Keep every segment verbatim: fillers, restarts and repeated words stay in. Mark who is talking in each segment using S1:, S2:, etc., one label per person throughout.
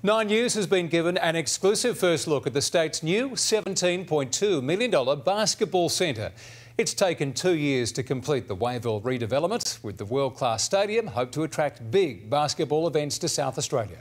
S1: Nine News has been given an exclusive first look at the state's new seventeen point two million dollars basketball centre. It's taken two years to complete the Wayville redevelopment, with the world-class stadium hoped to attract big basketball events to South Australia.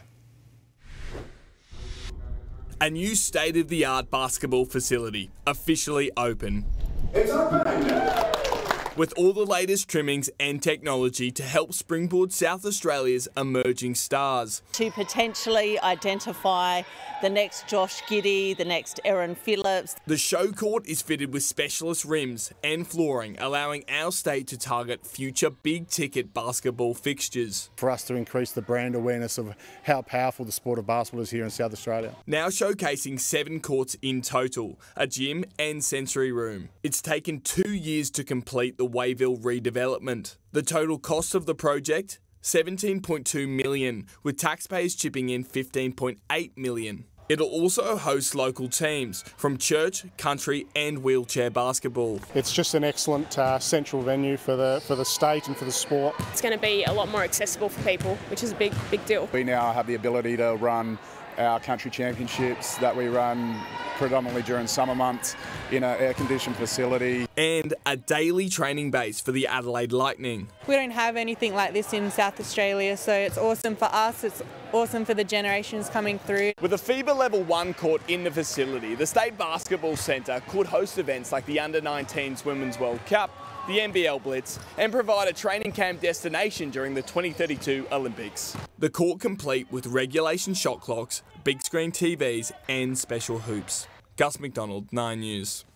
S2: A new state-of-the-art basketball facility, officially open.
S3: It's open!
S2: With all the latest trimmings and technology to help springboard South Australia's emerging stars.
S4: To potentially identify the next Josh Giddey, the next Erin Phillips.
S2: The show court is fitted with specialist rims and flooring, allowing our state to target future big-ticket basketball fixtures.
S5: For us to increase the brand awareness of how powerful the sport of basketball is here in South Australia.
S2: Now showcasing seven courts in total, a gym and sensory room. It's taken two years to complete the Wayville redevelopment. The total cost of the project, seventeen point two million dollars, with taxpayers chipping in fifteen point eight million dollars. It'll also host local teams from church, country and wheelchair basketball.
S5: It's just an excellent uh, central venue for the for the state and for the sport.
S6: It's going to be a lot more accessible for people, which is a big, big deal.
S7: We now have the ability to run our country championships that we run predominantly during summer months in an air-conditioned facility.
S2: And a daily training base for the Adelaide Lightning.
S8: We don't have anything like this in South Australia, so it's awesome for us, it's awesome for the generations coming through.
S2: With a FIBA Level one court in the facility, the State Basketball Centre could host events like the under nineteens Women's World Cup, the N B L Blitz, and provide a training camp destination during the twenty thirty-two Olympics. The court complete with regulation shot clocks, big screen T Vs and special hoops. Gus McDonald, Nine News.